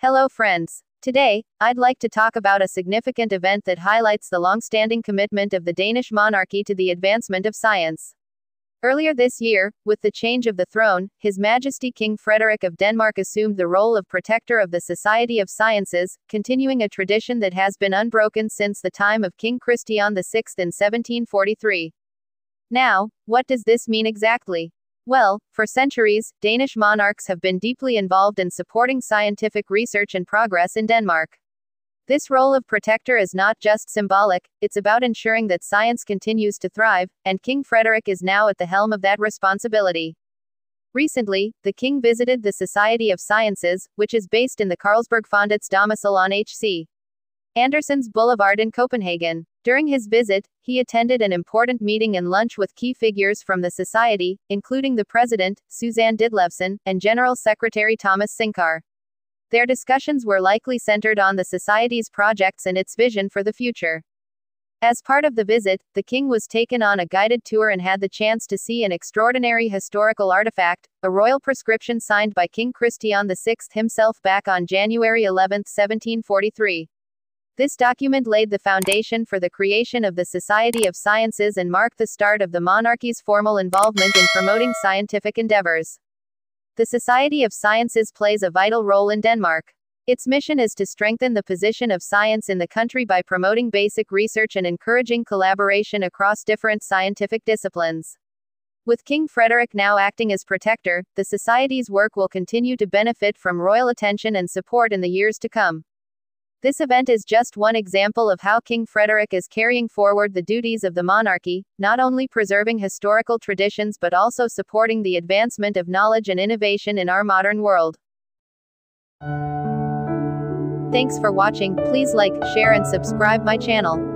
Hello friends. Today, I'd like to talk about a significant event that highlights the long-standing commitment of the Danish monarchy to the advancement of science. Earlier this year, with the change of the throne, His Majesty King Frederik of Denmark assumed the role of protector of the Society of Sciences, continuing a tradition that has been unbroken since the time of King Christian VI in 1743. Now, what does this mean exactly? Well, for centuries, Danish monarchs have been deeply involved in supporting scientific research and progress in Denmark. This role of protector is not just symbolic, it's about ensuring that science continues to thrive, and King Frederik is now at the helm of that responsibility. Recently, the king visited the Society of Sciences, which is based in the Carlsberg Fondets domicile on H.C. Andersen's Boulevard in Copenhagen. During his visit, he attended an important meeting and lunch with key figures from the society, including the president, Susanne Ditlevsen, and General Secretary Thomas Sinkar. Their discussions were likely centered on the society's projects and its vision for the future. As part of the visit, the king was taken on a guided tour and had the chance to see an extraordinary historical artifact, a royal prescription signed by King Christian VI himself back on January 11, 1743. This document laid the foundation for the creation of the Society of Sciences and marked the start of the monarchy's formal involvement in promoting scientific endeavors. The Society of Sciences plays a vital role in Denmark. Its mission is to strengthen the position of science in the country by promoting basic research and encouraging collaboration across different scientific disciplines. With King Frederik now acting as protector, the Society's work will continue to benefit from royal attention and support in the years to come. This event is just one example of how King Frederik is carrying forward the duties of the monarchy, not only preserving historical traditions but also supporting the advancement of knowledge and innovation in our modern world. Thanks for watching. Please like, share and subscribe my channel.